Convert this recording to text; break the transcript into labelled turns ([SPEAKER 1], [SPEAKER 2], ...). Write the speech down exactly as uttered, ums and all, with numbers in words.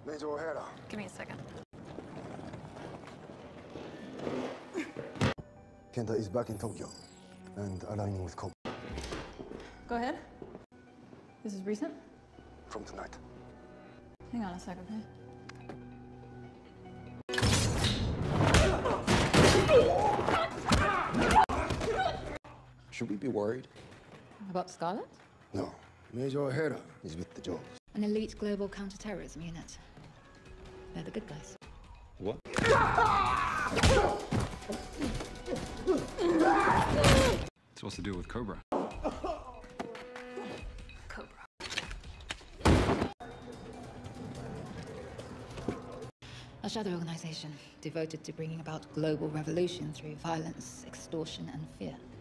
[SPEAKER 1] Major O'Hara.
[SPEAKER 2] Give me a second.
[SPEAKER 1] Kenta is back in Tokyo and aligning with Cobra.
[SPEAKER 2] Go ahead. This is recent?
[SPEAKER 1] From tonight.
[SPEAKER 2] Hang on a sec, okay?
[SPEAKER 3] Should we be worried?
[SPEAKER 2] About Scarlett?
[SPEAKER 1] No. Major O'Hara is with the Joes.
[SPEAKER 2] An elite global counterterrorism unit. They're the good guys.
[SPEAKER 3] What?
[SPEAKER 4] So what's the deal with Cobra?
[SPEAKER 2] Cobra. A shadow organization devoted to bringing about global revolution through violence, extortion, and fear.